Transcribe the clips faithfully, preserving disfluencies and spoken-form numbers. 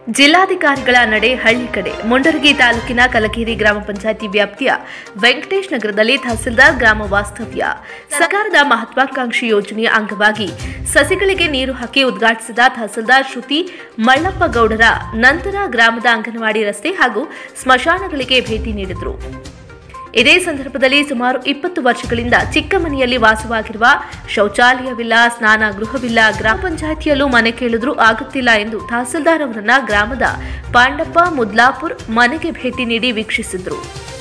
ಜಿಲ್ಲಾಧಿಕಾರಿಗಳ ನಡೆ ಹಳ್ಳಿ ಕಡೆ. ಮುಂಡರಗಿ ತಾಲೂಕಿನ ಕಲಕೇರಿ ಗ್ರಾಮ ಪಂಚಾಯಿತಿ ವ್ಯಾಪ್ತಿಯ ವೆಂಕಟೇಶ್ ನಗರದಲ್ಲಿ ತಹಸೀಲ್ದಾರ್ ಗ್ರಾಮ ವಾಸ್ತವ್ಯ. ಸರ್ಕಾರದ ಮಹತ್ವಾಕಾಂಕ್ಷಿ ಯೋಜನೆಯ ಅಂಗವಾಗಿ ಸಸಿಗಳಿಗೆ ನೀರು ಹಾಕಿ ಉದ್ಘಾಟಿಸಿದ ತಹಸೀಲ್ದಾರ್ ಶ್ರುತಿ ಮಳ್ಳಪ್ಪಗೌಡರ ನಂತರ ಗ್ರಾಮದ ಅಂಗನವಾಡಿ ರಸ್ತೆ ಹಾಗೂ ಸ್ಮಶಾನಗಳಿಗೆ ಭೇಟಿ ನೀಡಿದರು. ಇದೇ ಸಂದರ್ಭದಲ್ಲಿ ಸುಮಾರು ಇಪ್ಪತ್ತು ವರ್ಷಗಳಿಂದ ಚಿಕ್ಕ ಮನೆಯಲ್ಲಿ ವಾಸವಾಗಿರುವ ಶೌಚಾಲಯವಿಲ್ಲ, ಸ್ನಾನ ಗೃಹವಿಲ್ಲ, ಗ್ರಾಮ ಪಂಚಾಯಿತಿಯಲ್ಲೂ ಮನೆ ಕೇಳಿದ್ರೂ ಆಗುತ್ತಿಲ್ಲ ಎಂದು ತಹಸೀಲ್ದಾರ್ ಅವರನ್ನ ಗ್ರಾಮದ ಪಾಂಡಪ್ಪ ಮುದ್ಲಾಪುರ್ ಮನೆಗೆ ಭೇಟಿ ನೀಡಿ ವೀಕ್ಷಿಸಿದರು.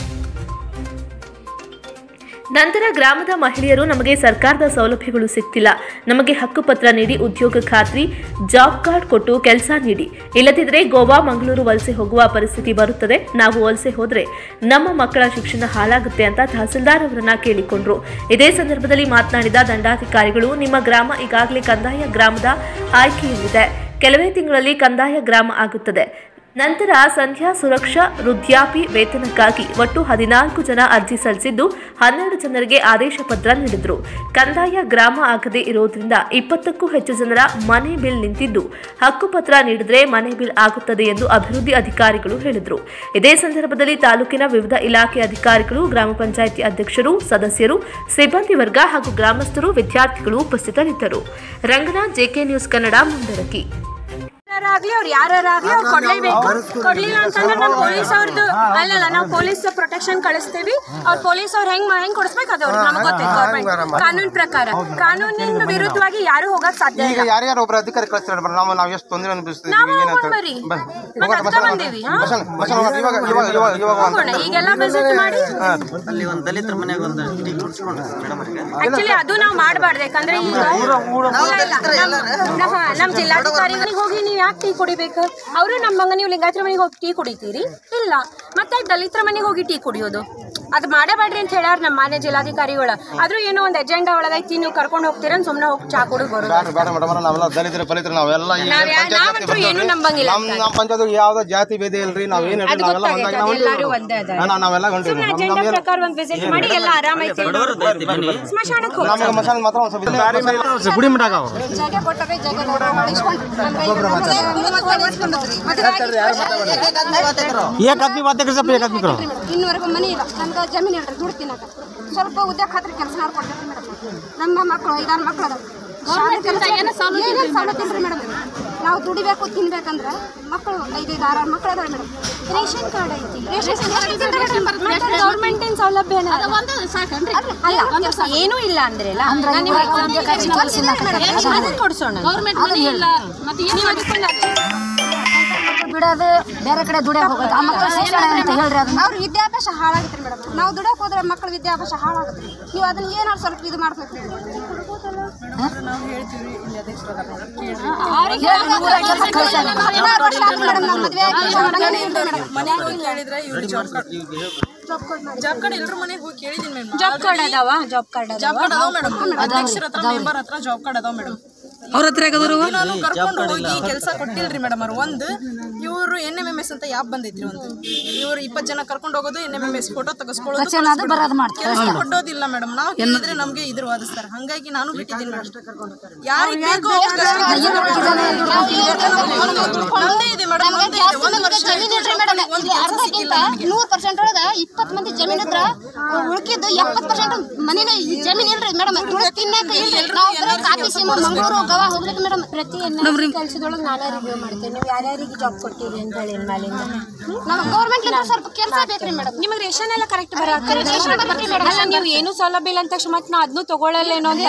ನಂತರ ಗ್ರಾಮದ ಮಹಿಳೆಯರು ನಮಗೆ ಸರ್ಕಾರದ ಸೌಲಭ್ಯಗಳು ಸಿಗ್ತಿಲ್ಲ, ನಮಗೆ ಹಕ್ಕುಪತ್ರ ನೀಡಿ ಉದ್ಯೋಗ ಖಾತ್ರಿ ಜಾಬ್ ಕಾರ್ಡ್ ಕೊಟ್ಟು ಕೆಲಸ ನೀಡಿ, ಇಲ್ಲದಿದ್ದರೆ ಗೋವಾ ಮಂಗಳೂರು ವಲಸೆ ಹೋಗುವ ಪರಿಸ್ಥಿತಿ ಬರುತ್ತದೆ, ನಾವು ವಲಸೆ ಹೋದರೆ ನಮ್ಮ ಮಕ್ಕಳ ಶಿಕ್ಷಣ ಹಾಳಾಗುತ್ತೆ ಅಂತ ತಹಸೀಲ್ದಾರ್ ಅವರನ್ನ ಕೇಳಿಕೊಂಡ್ರು. ಇದೇ ಸಂದರ್ಭದಲ್ಲಿ ಮಾತನಾಡಿದ ದಂಡಾಧಿಕಾರಿಗಳು, ನಿಮ್ಮ ಗ್ರಾಮ ಈಗಾಗಲೇ ಕಂದಾಯ ಗ್ರಾಮದ ಆಯ್ಕೆಯಲ್ಲಿದೆ, ಕೆಲವೇ ತಿಂಗಳಲ್ಲಿ ಕಂದಾಯ ಗ್ರಾಮ ಆಗುತ್ತದೆ. ನಂತರ ಸಂಧ್ಯಾ ಸುರಕ್ಷಾ ವೃದ್ಧಾಪ್ಯ ವೇತನಕ್ಕಾಗಿ ಒಟ್ಟು ಹದಿನಾಲ್ಕು ಜನ ಅರ್ಜಿ ಸಲ್ಲಿಸಿದ್ದು ಹನ್ನೆರಡು ಜನರಿಗೆ ಆದೇಶ ಪತ್ರ ನೀಡಿದ್ರು. ಕಂದಾಯ ಗ್ರಾಮ ಆಗದೇ ಇರೋದ್ರಿಂದ ಇಪ್ಪತ್ತಕ್ಕೂ ಹೆಚ್ಚು ಜನರ ಮನೆ ಬಿಲ್ ನಿಂತಿದ್ದು ಹಕ್ಕುಪತ್ರ ನೀಡಿದ್ರೆ ಮನೆ ಬಿಲ್ ಆಗುತ್ತದೆ ಎಂದು ಅಭಿವೃದ್ಧಿ ಅಧಿಕಾರಿಗಳು ಹೇಳಿದರು. ಇದೇ ಸಂದರ್ಭದಲ್ಲಿ ತಾಲೂಕಿನ ವಿವಿಧ ಇಲಾಖೆ ಅಧಿಕಾರಿಗಳು, ಗ್ರಾಮ ಪಂಚಾಯಿತಿ ಅಧ್ಯಕ್ಷರು, ಸದಸ್ಯರು, ಸಿಬ್ಬಂದಿ ವರ್ಗ ಹಾಗೂ ಗ್ರಾಮಸ್ಥರು, ವಿದ್ಯಾರ್ಥಿಗಳು ಉಪಸ್ಥಿತರಿದ್ದರು. Ranganath, JK news Kannada, Mundaragi. ಆಗ್ಲಿ ಅವ್ರು ಯಾರಾಗ್ಲಿ ಅವ್ರು ಕೊಡ್ಲೇಬೇಕು. ಕೊಡ್ಲಿಲ್ಲ ಅಂತಂದ್ರೆ ನಾವು ಪೊಲೀಸ್ ಅವ್ರದ್ದು ಅಲ್ಲಲ್ಲ ನಾವು ಪೊಲೀಸ್ ಪ್ರೊಟೆಕ್ಷನ್ ಕಳಿಸ್ತೀವಿ. ಅವ್ರ ಪೊಲೀಸ್ ಅವ್ರು ಹೆಂಗ್ ಹೆಂಗ್ ಕೊಡಿಸ್ಬೇಕು ಅದು ಅವ್ರಿಗೆ ನಮ್ಗೆ ಗೊತ್ತೈತೆ. ಗೌರ್ಮೆಂಟ್ ಕಾನೂನು ಪ್ರಕಾರ ಕಾನೂನಿನ ವಿರುದ್ಧವಾಗಿ ಯಾರು ಹೋಗಕ್ ಸಾಧ್ಯ ಇಲ್ಲ. ಯಾರ್ಯಾರು ಒಬ್ಬರು ಅಧಿಕಾರಿ ಕಳಿಸ್ತಾರೆ, ನಾವು ನಾವು ಎಷ್ಟು ತೊಂದರೆ ಅನುಭವಿಸ್ತೀವಿ. ಈಗೆಲ್ಲ ವಿಸಿಟ್ ಮಾಡಿ ಆಕ್ಚುಲಿ ಅದು ನಾವು ಮಾಡಬಾರ್ದು. ಯಾಕಂದ್ರೆ ಈಗ ನಮ್ ಜಿಲ್ಲಾಧಿಕಾರಿಗಳಿಗೆ ಹೋಗಿ ನೀವು ಯಾಕೆ ಟೀ ಕುಡಿಬೇಕು? ಅವರು ನಮ್ಮಂಗ ನೀವು ಲಿಂಗಾಯತರ ಮನೆಗೆ ಹೋಗಿ ಟೀ ಕುಡಿತೀರಿ ಇಲ್ಲ, ಮತ್ತೆ ದಲಿತರ ಮನೆಗೆ ಹೋಗಿ ಟೀ ಕುಡಿಯೋದು ಅದು ಮಾಡಬೇಡ್ರಿ ಅಂತ ಹೇಳ್ಯಾರ ನಮ್ಮ ಮಾನ್ಯ ಜಿಲ್ಲಾಧಿಕಾರಿಗಳು. ಆದ್ರೂ ಏನೋ ಒಂದು ಎಜೆಂಡಾ ಒಳಗೈತಿ, ನೀವು ಕರ್ಕೊಂಡು ಹೋಗ್ತೀರ ಸುಮ್ಮನೆ ಹೋಗಿ ಚಾ ಕುಡಿದು ಬರೋದು. ಏನು ನಂಬಂಗಿಲ್ಲ. ನಮ್ಮ ಪಂಚಾಯತ್ ಯಾವ್ದೋ ಜಾತಿ ಭೇದ ಇಲ್ರಿ, ನಾವೇನು ಎಲ್ಲರೂ ಒಂದೇ ಅದ. ಅಜೆಂಡಾ ಪ್ರಕಾರ ಒಂದು ವಿಸಿಟ್ ಮಾಡಿ ಎಲ್ಲ ಆರಾಮೈತಿ. ಸ್ಮಶಾನಕ್ಕೆ ಹೋಗಿ ಮಾತ್ರ ಗುಡಿ ಮಠ ಜಾಗ ಕೊಟ್ಟರೆ ಜಾಗ ಇನ್ನೂವರೆಗೂ ಮನೆ ಇಲ್ಲ, ನಮ್ಗೆ ಜಮೀನು ಇಲ್ರಿ, ದುಡ್ಡು ತಿನ್ನಕ ಸ್ವಲ್ಪ ಉದ್ಯೋಗ ಖಾತ್ರಿ ಕೆಲಸ ಮಾಡ್ಕೊಡ್ತೀವಿ ಮೇಡಮ್. ನಮ್ಮ ಮಕ್ಕಳು ಐದಾರು ಮಕ್ಕಳು ಅದಾವ, ಏನೇನು ಸವಲತ್ತು ಇಲ್ರಿ ಮೇಡಮ್. ನಾವು ದುಡಿಬೇಕು ತಿನ್ಬೇಕಂದ್ರೆ ಮಕ್ಕಳು ಐದೈದು ಆರಾರು ಮಕ್ಕಳು ಅದಾವೆ ಮೇಡಮ್. ರೇಷನ್ ಕಾರ್ಡ್ ಐತಿ, ಗೌರ್ಮೆಂಟಿನ ಸೌಲಭ್ಯ ಏನೂ ಇಲ್ಲ ಅಂದ್ರೆ ಕೊಡ್ಸೋಣ. ಬಿಡೋದು ಬೇರೆ ಕಡೆ ದುಡಿಯಕ್ಕೆ ಹೋಗೋದು, ಆ ಮಕ್ಕಳ ಶಿಕ್ಷಣ ಅಂತ ಹೇಳ್ರಿ. ಅದನ್ನ ಅವ್ರ ವಿದ್ಯಾಭ್ಯಾಸ ಹಾಳಾಗುತ್ತೆ ಮೇಡಮ್. ನಾವು ದುಡಿಯಕ್ಕೆ ಹೋದ್ರೆ ಮಕ್ಕಳ ವಿದ್ಯಾಭ್ಯಾಸ ಹಾಳಾಗುತ್ತೆ. ನೀವು ಅದನ್ನ ಏನಾದ್ರು ಸ್ವಲ್ಪ ಇದು ಮಾಡ್ಬೇಕು. ಜಾಬ್ ಕಾರ್ಡ್ ಎಲ್ಲರ ಮನೆಗೆ ಹೋಗಿ ಕೇಳಿದೀನಿ ಮೇಡಮ್. ಜಾಬ್ ಕಾರ್ಡ್ ಅದಾವ ಜಾಬ್ ಕಾರ್ಡ್ ಜಾಬ್ ಕಾರ್ಡ್ ಅದಾವ ಮೇಡಮ್. ಅಧ್ಯಕ್ಷರ ಹತ್ರ ಮೆಂಬರ್ ಹತ್ರ ಜಾಬ್ ಕಾರ್ಡ್ ಅದಾವ ಮೇಡಮ್. ಅವ್ರ ಹತ್ರ ನಾನು ಕರ್ಕೊಂಡು ಹೋಗಿ ಕೆಲಸ ಕೊಟ್ಟಿಲ್ರಿ ಮೇಡಮ್. ಅವ್ರು ಒಂದು ಇವರು ಎನ್ ಎಂ ಎಂ ಎಸ್ ಅಂತ ಯಾಪ್ ಬಂದೈತ್ರಿ. ಒಂದು ಇವ್ರು ಇಪ್ಪತ್ತು ಜನ ಕರ್ಕೊಂಡು ಹೋಗೋದು, N M M S photo ತೆಗೆಸ್ಕೊಳ್ಳೋದು, ಕೆಲಸ ಕೊಟ್ಟೋದಿಲ್ಲ ಮೇಡಮ್. ನಾವು ಹೇಳಿದ್ರೆ ನಮ್ಗೆ ಇದ್ರು ವಾದಿಸ್ತಾರೆ. ಹಂಗಾಗಿ ನಾನು ಬಿಟ್ಟಿದ್ದೀನಿ ಮೇಡಮ್. ಯಾರಿಗೆ ಬೇಕೋ ಇದೆ ಮೇಡಮ್. ನೂರು ಪರ್ಸೆಂಟ್ ಒಳಗ ಇಪ್ಪತ್ತು ಮಂದಿ ಜಮೀನ್ ಇದ್ರ ಉಳ್ಕಿದ್ದು ಎಪ್ಪತ್ತು ಪರ್ಸೆಂಟ್ ಮನೇನೆ ಜಮೀನ್ ಇಲ್ರಿ ಮೇಡಮ್. ತಿನ್ನಕ ಮಂಗಳೂರು ಗೋವಾ ಹೋಗ್ಬೇಕು ಮೇಡಮ್. ಪ್ರತಿ ಕೆಲಸದೊಳಗೆ ನಾನೇ ರಿವ್ಯೂ ಮಾಡ್ತೇನೆ. ನೀವು ಯಾರ್ಯಾರಿಗೆ ಜಾಬ್ ಕೊಟ್ಟಿರಿ ಅಂತ ಹೇಳಿ ಮೇಲಿಂದ ನಮ್ಮ ಗೌರ್ಮೆಂಟ್ ಸ್ವಲ್ಪ ಕೆಲಸ ಬೇಕ್ರಿ ಮೇಡಮ್. ನಿಮಗೆ ರೇಷನ್ ಎಲ್ಲ ಕರೆಕ್ಟ್ ಬರಲ್ಲ. ನೀವು ಏನು ಸೌಲಭ್ಯ ಇಲ್ಲ ಅಂತ ತಕ್ಷಣ ಮತ್ತೆ ನಾವು ಅದನ್ನು ತಗೊಳ್ಳಲ್ಲೇನೋ ಅಂತ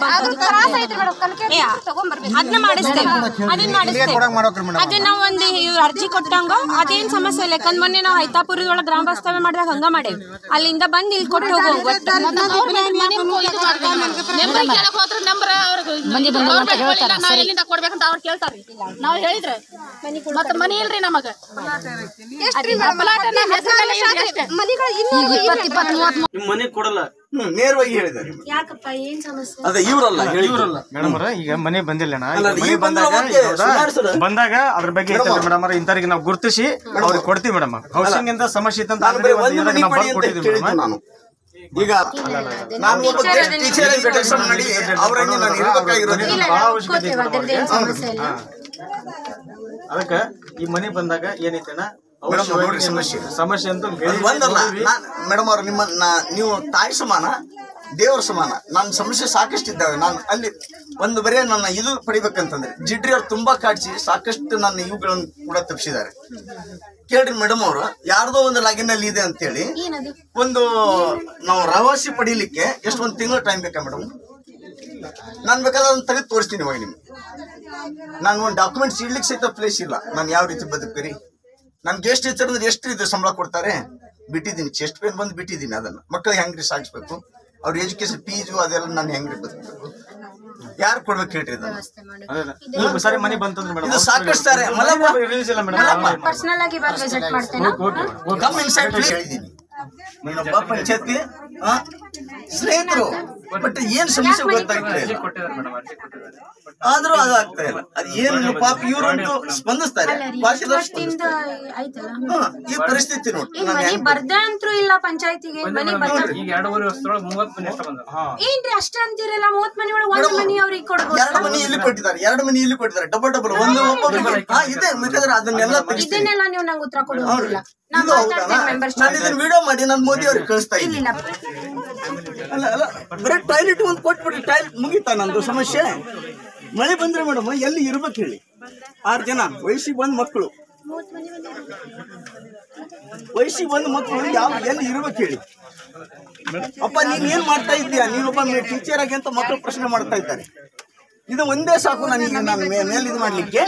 ಅದನ್ನ ಮಾಡಿಸ್ತೇವೆ. ಅದನ್ನ ಮಾಡಿಸ್ತೇವೆ. ಅದನ್ನ ನಾವು ಒಂದು ಅರ್ಜಿ ಕೊಟ್ಟಂಗ ಅದೇನ್ ಸಮಸ್ಯೆ ಇಲ್ಲ. ಯಾಕಂದ್ರೆ ಮೊನ್ನೆ ನಾವು ಹೈತಾಪುರದೊಳಗೆ ಗ್ರಾಮ ವಾಸ್ತವ್ಯ ಮಾಡಿದಾಗ ಹಂಗ ಮಾಡೇವಿ. ಅಲ್ಲಿಂದ ಬಂದು ಇಲ್ಲಿ ಕೊಟ್ಟು ಹೋಗೋ ಕೊಡ್ಬೇಕಂತ ಅವ್ರು ಕೇಳ್ತಾರೆ. ನಾವು ಹೇಳಿದ್ರೆ ಮತ್ತೆ ಮನಿ ಇಲ್ರಿ ನಮಗ. ಮನೆ ಕೊಡಲ್ಲ ನೇರವಾಗಿ ಹೇಳಿದ್ದಾರೆ. ಯಾಕಪ್ಪ ಏನ್ ಸಮಸ್ಯೆ? ಅದೇ ಇವರಲ್ಲ ಇವರಲ್ಲ ಮೇಡಮ್ ಅವ್ರ ಈಗ ಮನೆ ಬಂದಿಲ್ಲ ಬಂದಾಗ ಅದ್ರ ಬಗ್ಗೆ ಮೇಡಮ್ ಅವ್ರ ಇಂಥವ್ರಿಗೆ ನಾವು ಗುರುತಿಸಿ ಅವ್ರಿಗೆ ಕೊಡ್ತೀವಿ ಮೇಡಮ್. ಹೌಸಿಂಗ್ ಇಂದ ಸಮಸ್ಯೆ ಇತ್ತು ನಾನು ಈಗ ನಾನು ಒಬ್ಬ ಟೀಚರ್ ಮಾಡಿ ಅವರನ್ನ ನಾನು ಇರಬೇಕಾಗಿರೋದು. ಅದಕ್ಕ ಈ ಮನೆ ಬಂದಾಗ ಏನೈತೆನ ಮೇಡಮ್ ನೋಡ್ರಿ ಸಮಸ್ಯೆ ಸಮಸ್ಯೆ ಅಂತ ಒಂದಲ್ಲ ಮೇಡಮ್ ಅವ್ರು ನಿಮ್ಮ ನೀವು ತಾಯಿ ಸಮಾನ ದೇವರ ಸಮಾನ. ನನ್ನ ಸಮಸ್ಯೆ ಸಾಕಷ್ಟು ಇದ್ದಾವೆ. ನಾನು ಅಲ್ಲಿ ಒಂದು ಬರೇ ನನ್ನ ಇದು ಪಡಿಬೇಕಂತಂದ್ರೆ ಜಿಡ್ರಿ ಅವ್ರು ತುಂಬಾ ಕಾಡ್ಸಿ ಸಾಕಷ್ಟು ನನ್ನ ಇವುಗಳನ್ನು ಕೂಡ ತಪ್ಪಿಸಿದ್ದಾರೆ. ಕೇಳ್ರಿ ಮೇಡಮ್ ಅವರು ಯಾರ್ದೋ ಒಂದು ಲಾಗಿನ್ ಅಲ್ಲಿ ಇದೆ ಅಂತೇಳಿ ಒಂದು ನಾವು ರಹಸ್ಯ ಪಡೀಲಿಕ್ಕೆ ಎಷ್ಟು ಒಂದು ತಿಂಗಳು ಟೈಮ್ ಬೇಕಾ ಮೇಡಮ್? ನಾನು ಬೇಕಾದ್ರೆ ಅದನ್ನ ತೆಗೆದು ತೋರಿಸ್ತೀನಿ ಇವಾಗ ನಿಮ್ಗೆ. ನಾನು ಒಂದು ಡಾಕ್ಯುಮೆಂಟ್ಸ್ ಇಡ್ಲಿಕ್ಕೆ ಸಹಿತ ಪ್ಲೇಸ್ ಇಲ್ಲ. ನಾನು ಯಾವ ರೀತಿ ಬದುಕ್ತೀರಿ? ನನ್ಗೆ ಎಷ್ಟು ಟೀಚರ್ ಅಂದ್ರೆ ಎಷ್ಟು ಇದು ಸಂಬಳ ಕೊಡ್ತಾರೆ ಬಿಟ್ಟಿದ್ದೀನಿ. ಚೆಸ್ಟ್ ಪೇನ್ ಬಂದು ಬಿಟ್ಟಿದ್ದೀನಿ. ಅದನ್ನ ಮಕ್ಕಳಿಗೆ ಹೆಂಗ್ರಿ ಸಾಗಿಸ್ಬೇಕು? ಅವ್ರ ಎಜುಕೇಶನ್ ಫೀಸು ಅದೆಲ್ಲ ನಾನು ಹೆಂಗ್ರಿ ಬದುಕಬೇಕು? ಯಾರು ಕೊಡ್ಬೇಕು ಹೇಳ್ರಿ? ಇದನ್ನ ಸರಿ ಮನೆ ಬಂತಂದ್ರೆ ಮೇಡಮ್ ಇದು ಸಾಕಷ್ಟು ಸಾರೆ ರಿಲೀಸ್ ಇಲ್ಲ ಮೇಡಮ್. ಪರ್ಸನಲ್ ಆಗಿ ಬಂದು ವಿಸಿಟ್ ಮಾಡ್ತೇನೆ. ಕಮ್ ಇನ್ಸೈಡ್ ಹೇಳಿದ್ದೀನಿ. ನೀನೊಬ್ಬ ಪಂಚಾಯತಿ ಸ್ನೇಹಿತರು ಬಟ್ ಏನ್ ಸಮಸ್ಯೆ ಗೊತ್ತಾಗ್ತಾ ಇಲ್ಲ. ಆದ್ರೂ ಅದಾಗ್ತಾ ಇಲ್ಲ. ಅದ್ ಏನು ಪಾಪ ಇವ್ರಂತೂ ಸ್ಪಂದಿಸ್ತಾರೆ. ಈ ಪರಿಸ್ಥಿತಿ ನೋಡಿ ಬರ್ದೆ ಅಂತೂ ಇಲ್ಲ ಪಂಚಾಯತಿಗೆ ಮನಿ ಏನ್ರಿ ಅಷ್ಟ ಅಂತೀರಲ್ಲ. ಮೂವತ್ ಮನಿ ಒಳಗೆ ಒಂದ್ ಮನಿ ಅವ್ರಿಗೆ ಕೊಡ್ಬೋದು. ಎರಡು ಮನಿ ಇಲ್ಲಿ ಕೊಟ್ಟಿದ್ದಾರೆ, ಎರಡು ಮನಿ ಇಲ್ಲಿ ಕೊಟ್ಟಿದ್ದಾರೆ. ಡಬಲ್ ಡಬಲ್ ಒಂದು ಇದೆ. ಬೇಕಾದ್ರೆ ಅದನ್ನೆಲ್ಲ ಇದನ್ನೆಲ್ಲ ನೀವು ನಂಗೆ ಉತ್ತರ ಕೊಡೋದಿಲ್ಲ. ನಾನು ಇದನ್ನ ವಿಡಿಯೋ ಮಾಡಿ ನಾನು ಮೋದಿ ಅವ್ರಿಗೆ ಕಳಿಸ್ತಾ ಇದ್ದೀನಿ. ಅಲ್ಲ ಅಲ್ಲ ಬರೀ ಟಾಯ್ಲೆಟ್ ಒಂದು ಕೊಟ್ಬಿಟ್ರಿ ಟಾಯ್ಲೆಟ್ ಮುಗಿತಾ ನಂದು ಸಮಸ್ಯೆ. ಮಳೆ ಬಂದ್ರೆ ಮೇಡಮ್ ಎಲ್ಲಿ ಇರ್ಬೇಕು ಹೇಳಿ? ಆರು ಜನ ವಯಸ್ಸಿಗೆ ಬಂದ್ ಮಕ್ಕಳು ವಯಸ್ಸಿಗೆ ಬಂದ್ ಮಕ್ಕಳು ಯಾವ ಎಲ್ಲಿ ಇರ್ಬೇಕು ಹೇಳಿ? ಅಪ್ಪ ನೀನ್ ಏನ್ ಮಾಡ್ತಾ ಇದ್ದೀಯಾ? ನೀನೊಬ್ಬ ಟೀಚರ್ ಆಗಿ ಅಂತ ಮಕ್ಕಳು ಪ್ರಶ್ನೆ ಮಾಡ್ತಾ ಇದ್ದಾರೆ. ಇದು ಒಂದೇ ಸಾಕು ನನಗೆ ನಾನು ಮೇಲೆ ಇದು ಮಾಡ್ಲಿಕ್ಕೆ.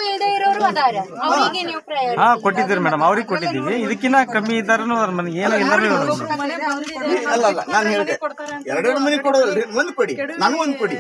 ಹಾ ಕೊಟ್ಟಿದ್ದೀರಿ ಮೇಡಮ್, ಅವ್ರಿಗೆ ಕೊಟ್ಟಿದ್ದೀವಿ. ಇದಕ್ಕಿಂತ ಕಮ್ಮಿ ಇದ್ದಾರನು ಅವ್ರ ಮನೆ ಏನೋ ಎಲ್ಲರೂ ಅಲ್ಲ ಅಲ್ಲ ನಾನು ಹೇಳಿದೆ ಎರಡೆರಡು ಮನೆ ಕೊಡೋದಲ್ರಿ, ಒಂದ್ ಕೊಡಿ, ನಾನು ಒಂದ್ ಕೊಡಿ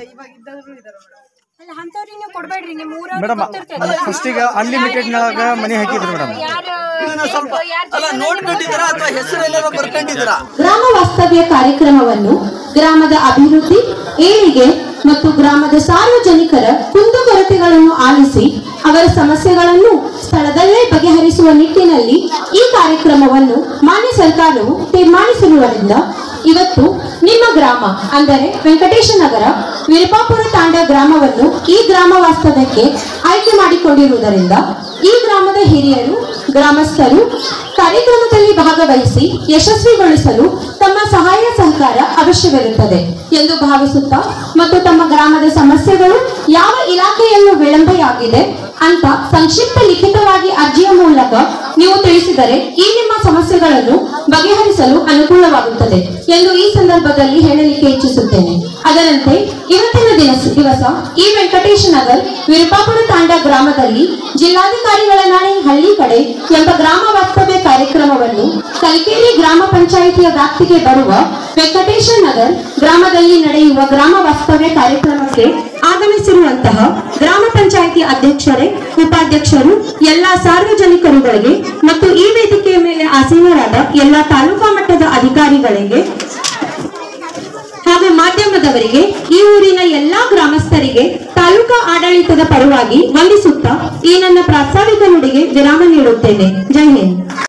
ಮೇಡಮ್. ಫಸ್ಟಿಗೆ ಅನ್ಲಿಮಿಟೆಡ್ ನಾಗ ಮನೆ ಹಾಕಿದ್ರು ಮೇಡಮ್. ಸ್ವಲ್ಪ ಅಲ್ಲ ನೋಡ್ಕೊಂಡಿದ್ದೀರಾ ಅಥವಾ ಹೆಸರೆಲ್ಲ ಬರ್ಕೊಂಡಿದ್ದೀರಾ? ಗ್ರಾಮ ವಾಸ್ತವ್ಯ ಕಾರ್ಯಕ್ರಮವನ್ನು ಗ್ರಾಮದ ಅಭಿವೃದ್ಧಿ, ಏಳಿಗೆ ಮತ್ತು ಗ್ರಾಮದ ಸಾರ್ವಜನಿಕರ ಕುಂದುಕೊರತೆಗಳನ್ನು ಆಲಿಸಿ ಅವರ ಸಮಸ್ಯೆಗಳನ್ನು ಸ್ಥಳದಲ್ಲೇ ಬಗೆಹರಿಸುವ ನಿಟ್ಟಿನಲ್ಲಿ ಈ ಕಾರ್ಯಕ್ರಮವನ್ನು ಮಾನ್ಯ ಸರ್ಕಾರವು ತೀರ್ಮಾನಿಸಿರುವುದರಿಂದ ಇವತ್ತು ನಿಮ್ಮ ಗ್ರಾಮ ಅಂದರೆ ವೆಂಕಟೇಶ ನಗರ ವಿರುಪಾಪುರ ತಾಂಡ ಗ್ರಾಮವನ್ನು ಈ ಗ್ರಾಮ ವಾಸ್ತವ್ಯಕ್ಕೆ ಆಯ್ಕೆ ಮಾಡಿಕೊಂಡಿರುವುದರಿಂದ ಈ ಗ್ರಾಮದ ಹಿರಿಯರು ಗ್ರಾಮಸ್ಥರು ಕಾರ್ಯಕ್ರಮದಲ್ಲಿ ಭಾಗವಹಿಸಿ ಯಶಸ್ವಿಗೊಳಿಸಲು ತಮ್ಮ ಸಹಾಯ ಸಹಕಾರ ಅವಶ್ಯವಿರುತ್ತದೆ ಎಂದು ಭಾವಿಸುತ್ತಾ ಮತ್ತು ತಮ್ಮ ಗ್ರಾಮದ ಸಮಸ್ಯೆಗಳು ಯಾವ ಇಲಾಖೆಯನ್ನು ವಿಳಂಬೆಯಾಗಿದೆ ಅಂತ ಸಂಕ್ಷಿಪ್ತ ಲಿಖಿತವಾಗಿ ಅರ್ಜಿಯ ಮೂಲಕ ನೀವು ತಿಳಿಸಿದರೆ ಈ ನಿಮ್ಮ ಸಮಸ್ಯೆಗಳನ್ನು ಬಗೆಹರಿಸಲು ಅನುಕೂಲವಾಗುತ್ತದೆ ಎಂದು ಈ ಸಂದರ್ಭದಲ್ಲಿ ಹೇಳಲಿಕ್ಕೆ ಇಚ್ಛಿಸುತ್ತೇನೆ. ಅದರಂತೆ ಇವತ್ತಿನ ದಿನ ದಿವಸ ಈ ವೆಂಕಟೇಶ ನಗರ್ ವಿರುಪಾಪುರ ತಾಂಡ ಗ್ರಾಮದಲ್ಲಿ ಜಿಲ್ಲಾಧಿಕಾರಿಗಳ ನಾಣೆ ಹಳ್ಳಿ ಕಡೆ ಎಂಬ ಗ್ರಾಮ ವಾಸ್ತವ್ಯ ಕಾರ್ಯಕ್ರಮವನ್ನು ಕಲ್ಕೇರಿ ಗ್ರಾಮ ಪಂಚಾಯಿತಿಯ ವ್ಯಾಪ್ತಿಗೆ ಬರುವ ವೆಂಕಟೇಶ ನಗರ್ ಗ್ರಾಮದಲ್ಲಿ ನಡೆಯುವ ಗ್ರಾಮ ವಾಸ್ತವ್ಯ ಕಾರ್ಯಕ್ರಮಕ್ಕೆ ಆಗಮಿಸಿರುವಂತಹ ಗ್ರಾಮ ಪಂಚಾಯಿತಿ ಅಧ್ಯಕ್ಷರೇ, ಉಪಾಧ್ಯಕ್ಷರು, ಎಲ್ಲಾ ಸಾರ್ವಜನಿಕರುಗಳಿಗೆ ಮತ್ತು ಈ ವೇದಿಕೆಯ ಮೇಲೆ ಆಸೀನರಾದ ಎಲ್ಲಾ ತಾಲೂಕಾ ಮಟ್ಟದ ಅಧಿಕಾರಿಗಳಿಗೆ ಹಾಗೂ ಮಾಧ್ಯಮದವರಿಗೆ, ಈ ಊರಿನ ಎಲ್ಲಾ ಗ್ರಾಮಸ್ಥರಿಗೆ ತಾಲೂಕಾ ಆಡಳಿತದ ಪರವಾಗಿ ವಂದಿಸುತ್ತಾ ಈ ನನ್ನ ಪ್ರಾಸ್ತಾವಿಕ ನುಡಿಗೆ ವಿರಾಮ ನೀಡುತ್ತೇನೆ. ಜೈ ಹಿಂದ್.